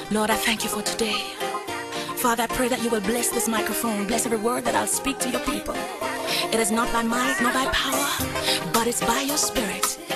Lord, I thank you for today. Father, I pray that you will bless this microphone, bless every word that I'll speak to your people. It is not by might, nor by power, but it's by your spirit.